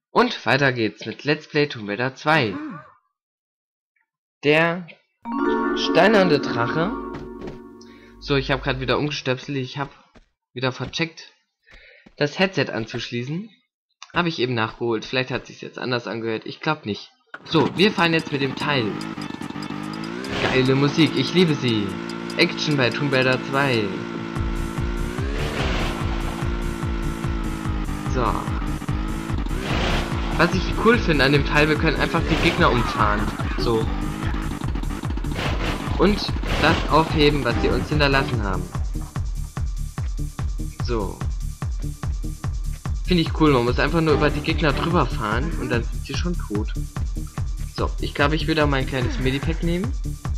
Und weiter geht's mit Let's Play Tomb Raider 2. Der steinerne Drache. So, ich habe gerade wieder umgestöpselt. Ich habe wieder vercheckt, das Headset anzuschließen. Habe ich eben nachgeholt. Vielleicht hat sich jetzt anders angehört. Ich glaube nicht. So, wir fahren jetzt mit dem Teil. Geile Musik, ich liebe sie. Action bei Tomb Raider 2. So. Was ich cool finde an dem Teil, wir können einfach die Gegner umfahren. So. Und das aufheben, was sie uns hinterlassen haben. So. Finde ich cool, man muss einfach nur über die Gegner drüber fahren und dann sind sie schon tot. So, ich glaube, ich will da mein kleines Medipack nehmen.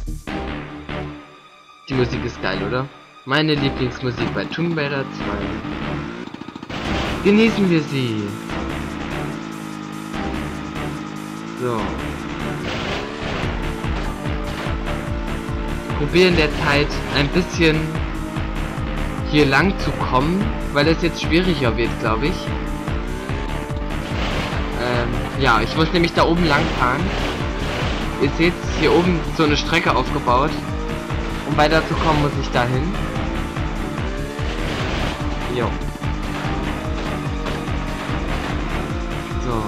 Die Musik ist geil, oder? Meine Lieblingsmusik bei Tomb Raider 2. Genießen wir sie. So. Probieren der Zeit ein bisschen hier lang zu kommen, weil es jetzt schwieriger wird, glaube ich. Ja, ich muss nämlich da oben lang fahren. Ihr seht hier oben so eine Strecke aufgebaut. Um weiterzukommen, muss ich dahin. Jo. So.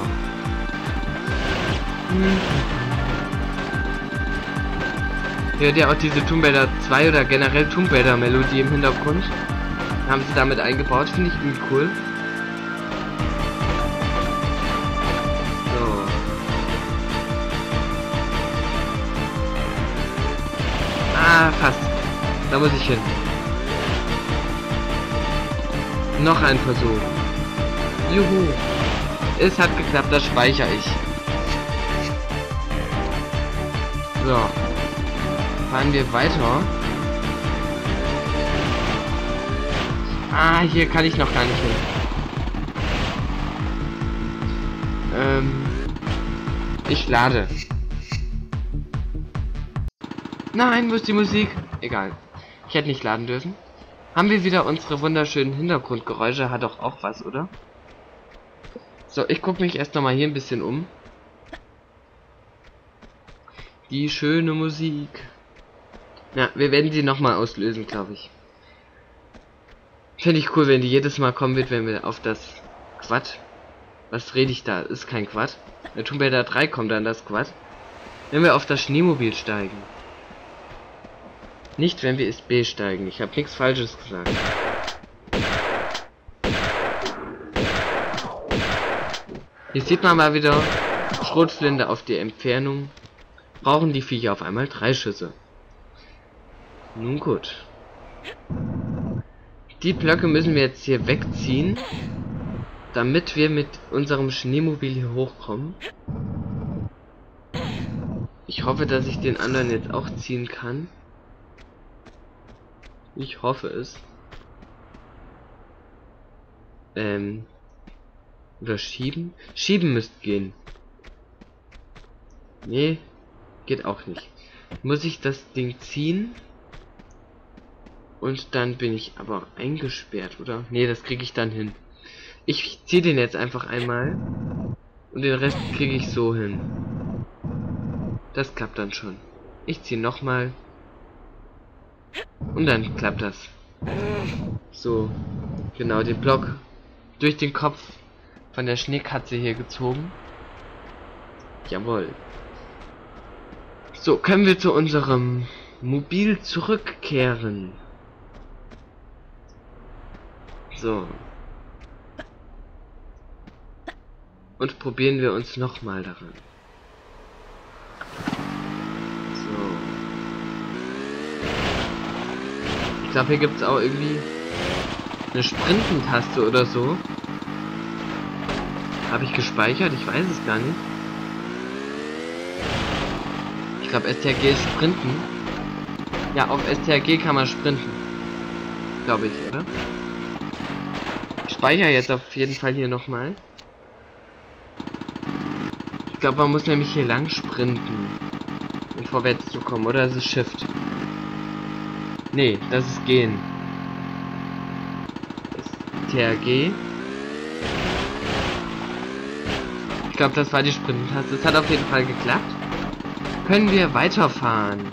Hört ihr auch diese Tomb Raider 2 oder generell Tomb Raider Melodie im Hintergrund? Haben sie damit eingebaut, finde ich irgendwie cool. So. Ah, fast. Da muss ich hin. Noch ein Versuch. Juhu. Es hat geklappt, das speichere ich. So. Fahren wir weiter. Ah, hier kann ich noch gar nicht hin. Ich lade. Nein, wo ist die Musik? Egal. Ich hätte nicht laden dürfen. Haben wir wieder unsere wunderschönen Hintergrundgeräusche? Hat doch auch was, oder? So, ich gucke mich erst nochmal hier ein bisschen um. Die schöne Musik. Ja, wir werden sie nochmal auslösen, glaube ich. Finde ich cool, wenn die jedes Mal kommen wird, wenn wir auf das Quad. Was rede ich da? Ist kein Quad. Bei Tomb Raider 3 kommt dann das Quad. Wenn wir auf das Schneemobil steigen. Nicht, wenn wir ins B steigen. Ich habe nichts Falsches gesagt. Hier sieht man mal wieder Schrotflinte auf die Entfernung. Brauchen die Viecher auf einmal 3 Schüsse. Nun gut. Die Blöcke müssen wir jetzt hier wegziehen, damit wir mit unserem Schneemobil hier hochkommen. Ich hoffe, dass ich den anderen jetzt auch ziehen kann. Ich hoffe es. Oder schieben? Schieben müsste gehen. Nee, geht auch nicht. Muss ich das Ding ziehen? Und dann bin ich aber eingesperrt, oder? Nee, das kriege ich dann hin. Ich ziehe den jetzt einfach einmal. Und den Rest kriege ich so hin. Das klappt dann schon. Ich ziehe nochmal. Und dann klappt das. So. Genau, den Block durch den Kopf von der Schneekatze hier gezogen. Jawohl. So, können wir zu unserem Mobil zurückkehren. So. Und probieren wir uns nochmal daran. So. Ich glaube, hier gibt es auch irgendwie eine Sprintentaste oder so. Habe ich gespeichert? Ich weiß es gar nicht. Ich glaube, STRG ist Sprinten. Ja, auf STRG kann man sprinten. Glaube ich, oder? Ich speichere jetzt auf jeden Fall hier nochmal. Ich glaube, man muss nämlich hier lang sprinten, um vorwärts zu kommen. Oder ist es Shift? Nee, das ist Gehen. STRG. Ich glaube, das war die Sprint-Taste. Es hat auf jeden Fall geklappt. Können wir weiterfahren.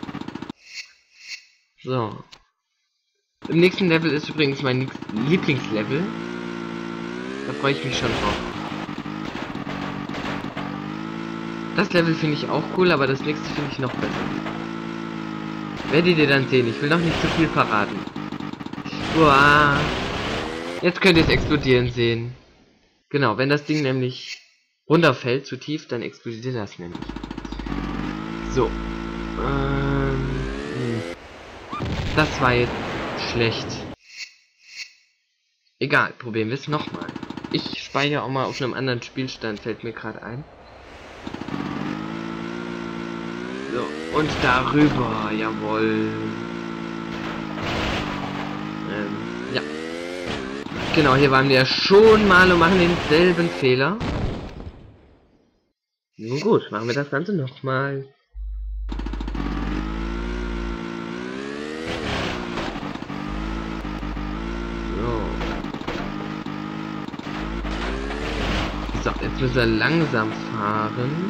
So. Im nächsten Level ist übrigens mein Lieblingslevel. Da freue ich mich schon drauf. Das Level finde ich auch cool, aber das nächste finde ich noch besser. Werdet ihr dann sehen. Ich will noch nicht zu viel verraten. Uah. Jetzt könnt ihr es explodieren sehen. Genau, wenn das Ding nämlich runterfällt zu tief, dann explodiert das nämlich. So. Das war jetzt schlecht. Egal, probieren wir es nochmal. Ich speichere auch mal auf einem anderen Spielstand, fällt mir gerade ein. So, und darüber, jawohl. Ja. Genau, hier waren wir schon mal und machen denselben Fehler. Nun gut, machen wir das Ganze nochmal. So, jetzt müssen wir langsam fahren.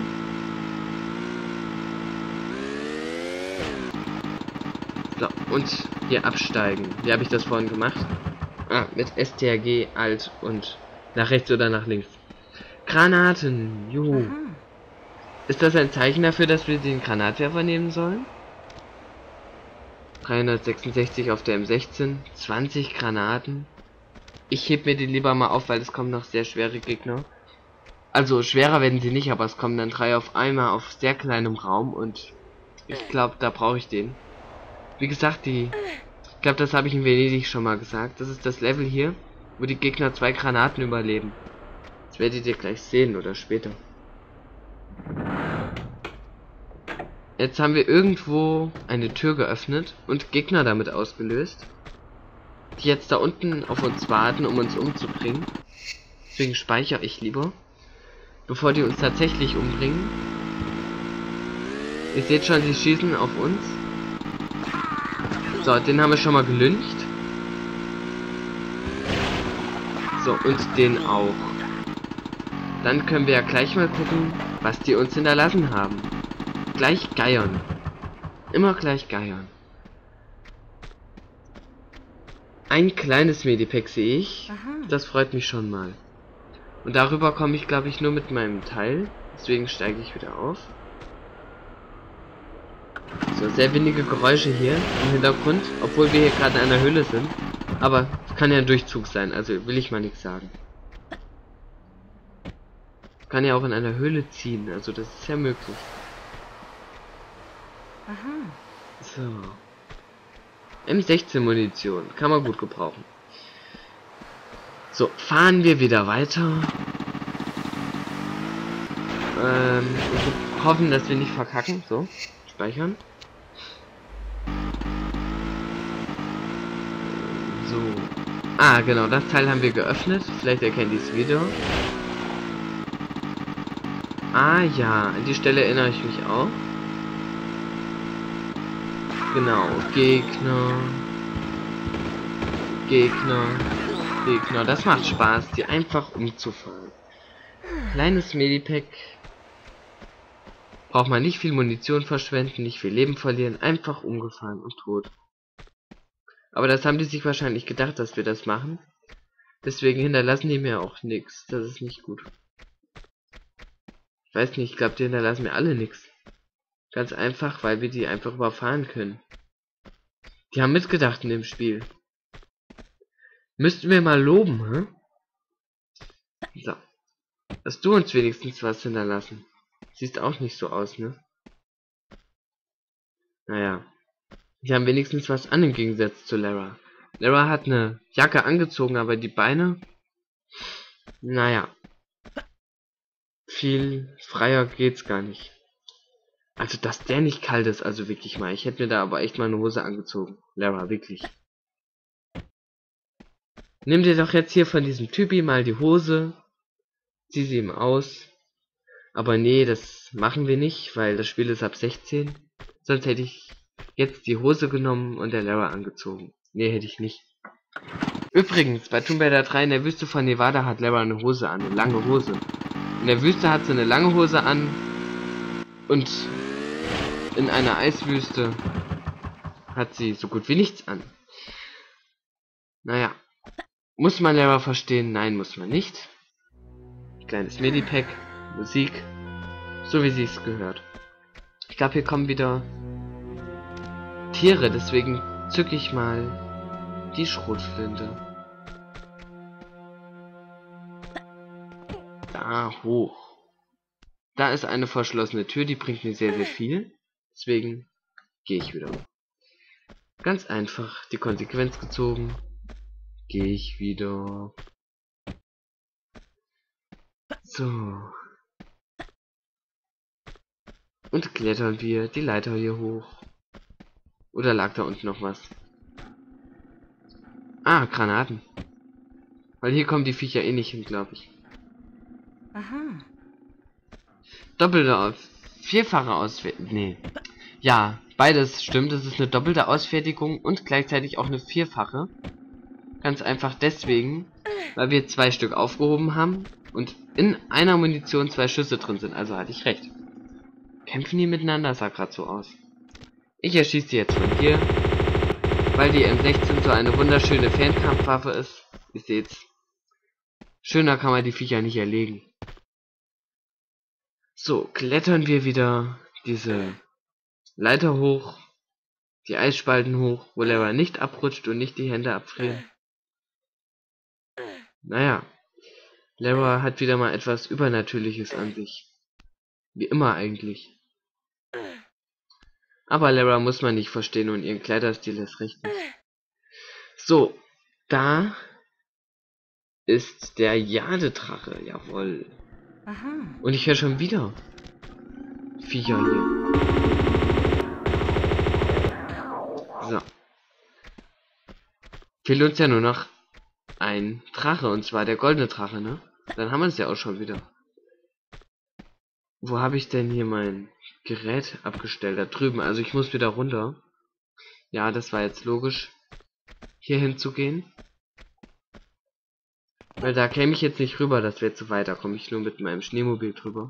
So, und hier absteigen. Wie habe ich das vorhin gemacht? Ah, mit STRG, Alt und nach rechts oder nach links. Granaten, juhu. Ist das ein Zeichen dafür, dass wir den Granatwerfer nehmen sollen? 366 auf der M16, 20 Granaten. Ich heb mir den lieber mal auf, weil es kommen noch sehr schwere Gegner. Also schwerer werden sie nicht, aber es kommen dann 3 auf einmal auf sehr kleinem Raum und ich glaube, da brauche ich den. Wie gesagt, ich glaube, das habe ich in Venedig schon mal gesagt. Das ist das Level hier, wo die Gegner 2 Granaten überleben. Das werdet ihr gleich sehen oder später. Jetzt haben wir irgendwo eine Tür geöffnet und Gegner damit ausgelöst, die jetzt da unten auf uns warten, um uns umzubringen. Deswegen speichere ich lieber, bevor die uns tatsächlich umbringen. Ihr seht schon, die schießen auf uns. So, den haben wir schon mal gelyncht. So, und den auch. Dann können wir ja gleich mal gucken, was die uns hinterlassen haben. Gleich geiern. Immer gleich geiern. Ein kleines Medipack sehe ich. Das freut mich schon mal. Und darüber komme ich, glaube ich, nur mit meinem Teil. Deswegen steige ich wieder auf. So, sehr wenige Geräusche hier im Hintergrund, obwohl wir hier gerade in einer Höhle sind. Aber es kann ja ein Durchzug sein, also will ich mal nichts sagen. Es kann ja auch in einer Höhle ziehen, also das ist ja möglich. So. M16 Munition, kann man gut gebrauchen. So, fahren wir wieder weiter. Hoffen, dass wir nicht verkacken. So, speichern. So. Ah, genau, das Teil haben wir geöffnet. Vielleicht erkennt ihr es wieder. Ah ja, an die Stelle erinnere ich mich auch. Genau, Gegner. Gegner. Das macht Spaß, die einfach umzufahren. Kleines Medipack. Braucht man nicht viel Munition verschwenden, nicht viel Leben verlieren, einfach umgefahren und tot. Aber das haben die sich wahrscheinlich gedacht, dass wir das machen. Deswegen hinterlassen die mir auch nichts. Das ist nicht gut. Ich weiß nicht, ich glaube, die hinterlassen mir alle nichts. Ganz einfach, weil wir die einfach überfahren können. Die haben mitgedacht in dem Spiel. Müssten wir mal loben, hä? So. Hast du uns wenigstens was hinterlassen? Siehst auch nicht so aus, ne? Naja. Die haben wenigstens was an im Gegensatz zu Lara. Lara hat eine Jacke angezogen, aber die Beine... Naja. Viel freier geht's gar nicht. Also, dass der nicht kalt ist, also wirklich mal. Ich hätte mir da aber echt mal eine Hose angezogen. Lara, wirklich. Nimm dir doch jetzt hier von diesem Typi mal die Hose. Zieh sie ihm aus. Aber nee, das machen wir nicht, weil das Spiel ist ab 16. Sonst hätte ich jetzt die Hose genommen und der Lara angezogen. Nee, hätte ich nicht. Übrigens, bei Tomb Raider 3 in der Wüste von Nevada hat Lara eine Hose an, eine lange Hose. In der Wüste hat sie eine lange Hose an. Und in einer Eiswüste hat sie so gut wie nichts an. Naja. Muss man Lara verstehen? Nein, muss man nicht. Kleines Medipack. Musik. So wie sie es gehört. Ich glaube, hier kommen wieder Tiere. Deswegen zücke ich mal die Schrotflinte. Da hoch. Da ist eine verschlossene Tür, die bringt mir sehr, sehr viel. Deswegen gehe ich wieder. Ganz einfach die Konsequenz gezogen. Gehe ich wieder. So. Und klettern wir die Leiter hier hoch. Oder lag da unten noch was? Ah, Granaten. Weil hier kommen die Viecher eh nicht hin, glaube ich. Aha. Doppelte vierfache Ausfertigung. Nee. Ja, beides stimmt. Es ist eine doppelte Ausfertigung und gleichzeitig auch eine vierfache. Ganz einfach deswegen, weil wir 2 Stück aufgehoben haben und in einer Munition 2 Schüsse drin sind. Also hatte ich recht. Kämpfen die miteinander? Sah gerade so aus. Ich erschieße die jetzt von hier, weil die M16 so eine wunderschöne Fernkampfwaffe ist. Ihr seht's. Schöner kann man die Viecher nicht erlegen. So, klettern wir wieder diese Leiter hoch, die Eisspalten hoch, wo Lara nicht abrutscht und nicht die Hände abfrieren. Naja, Lara hat wieder mal etwas Übernatürliches an sich. Wie immer eigentlich. Aber Lara muss man nicht verstehen und ihren Kleiderstil ist recht nicht. So, da ist der Jadedrache, jawohl. Aha. Und ich höre schon wieder Viecher hier. So. Fehlt uns ja nur noch ein Drache, und zwar der goldene Drache, ne? Dann haben wir es ja auch schon wieder. Wo habe ich denn hier mein Gerät abgestellt? Da drüben. Also ich muss wieder runter. Ja, das war jetzt logisch, hier hinzugehen. Weil da käme ich jetzt nicht rüber, das wäre zu weit. Da komme ich nur mit meinem Schneemobil drüber.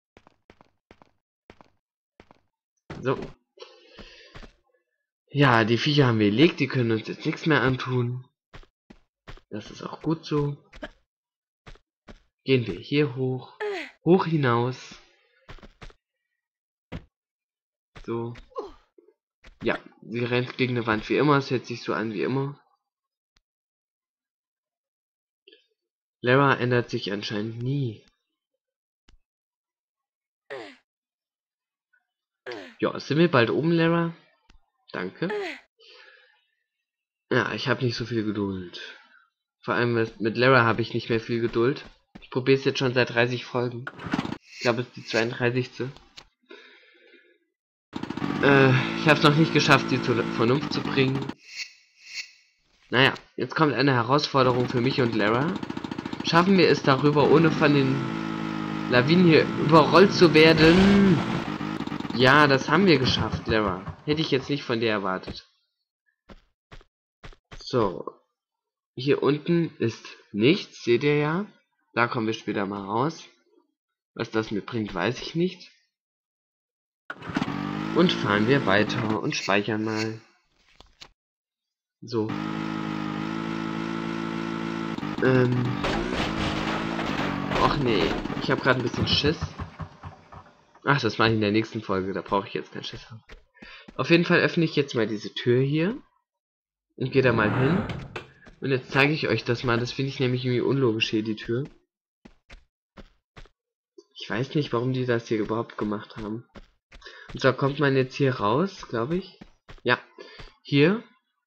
So. Ja, die Viecher haben wir gelegt, die können uns jetzt nichts mehr antun. Das ist auch gut so. Gehen wir hier hoch. Hoch hinaus. So. Ja, sie rennt gegen eine Wand wie immer, es hört sich so an wie immer. Lara ändert sich anscheinend nie. Ja, sind wir bald oben, Lara? Danke. Ja, ich habe nicht so viel Geduld. Vor allem mit Lara habe ich nicht mehr viel Geduld. Ich probiere es jetzt schon seit 30 Folgen. Ich glaube, es ist die 32. Ich habe es noch nicht geschafft, sie zur Vernunft zu bringen. Naja, jetzt kommt eine Herausforderung für mich und Lara. Schaffen wir es darüber, ohne von den Lawinen hier überrollt zu werden? Ja, das haben wir geschafft, Lara. Hätte ich jetzt nicht von dir erwartet. So. Hier unten ist nichts, seht ihr ja. Da kommen wir später mal raus. Was das mir bringt, weiß ich nicht. Und fahren wir weiter und speichern mal. So. Och nee, ich habe gerade ein bisschen Schiss. Ach, das mache ich in der nächsten Folge, da brauche ich jetzt keinen Schiss haben. Auf jeden Fall öffne ich jetzt mal diese Tür hier. Und gehe da mal hin. Und jetzt zeige ich euch das mal, das finde ich nämlich irgendwie unlogisch hier, die Tür. Ich weiß nicht, warum die das hier überhaupt gemacht haben. Und zwar kommt man jetzt hier raus, glaube ich. Ja, hier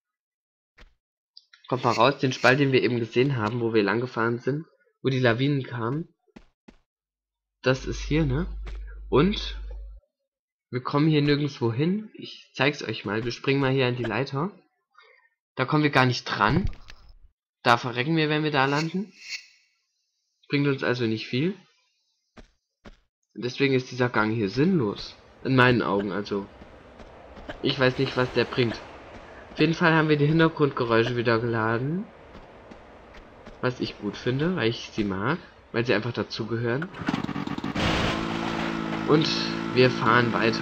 kommt man raus, den Spalt, den wir eben gesehen haben, wo wir lang gefahren sind, wo die Lawinen kamen. Das ist hier, ne? Und wir kommen hier nirgendwo hin. Ich zeig's euch mal. Wir springen mal hier an die Leiter. Da kommen wir gar nicht dran. Da verrecken wir, wenn wir da landen. Bringt uns also nicht viel. Deswegen ist dieser Gang hier sinnlos. In meinen Augen also. Ich weiß nicht, was der bringt. Auf jeden Fall haben wir die Hintergrundgeräusche wieder geladen. Was ich gut finde, weil ich sie mag. Weil sie einfach dazugehören. Und wir fahren weiter.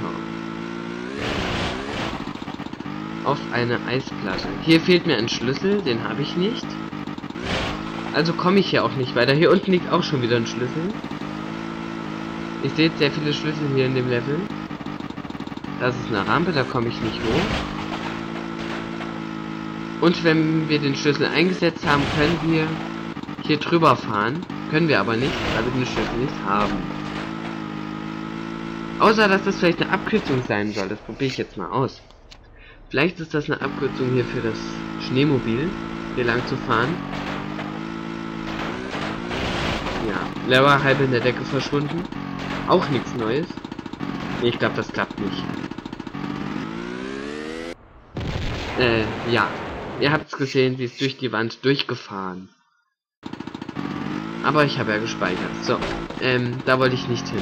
Auf eine Eisplatte. Hier fehlt mir ein Schlüssel, den habe ich nicht. Also komme ich hier auch nicht weiter. Hier unten liegt auch schon wieder ein Schlüssel. Ich sehe sehr viele Schlüssel hier in dem Level. Das ist eine Rampe, da komme ich nicht hoch. Und wenn wir den Schlüssel eingesetzt haben, können wir hier drüber fahren. Können wir aber nicht, weil wir den Schlüssel nicht haben. Außer, dass das vielleicht eine Abkürzung sein soll. Das probiere ich jetzt mal aus. Vielleicht ist das eine Abkürzung hier für das Schneemobil, hier lang zu fahren. Ja, Lara halb in der Decke verschwunden. Auch nichts Neues. Nee, ich glaube, das klappt nicht. Ja. Ihr habt es gesehen, sie ist durch die Wand durchgefahren. Aber ich habe ja gespeichert. So, da wollte ich nicht hin.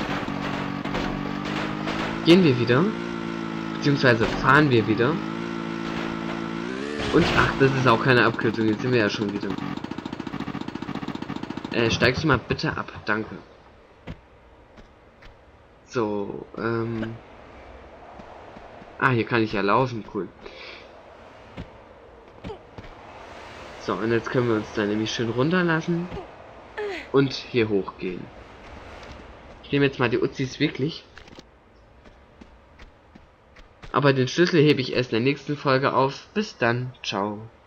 Gehen wir wieder. Beziehungsweise fahren wir wieder. Und, ach, das ist auch keine Abkürzung. Jetzt sind wir ja schon wieder. Steigst du mal bitte ab. Danke. So, ah, hier kann ich ja laufen. Cool. So, und jetzt können wir uns dann nämlich schön runterlassen. Und hier hochgehen. Ich nehme jetzt mal die Uzis wirklich. Aber den Schlüssel hebe ich erst in der nächsten Folge auf. Bis dann. Ciao.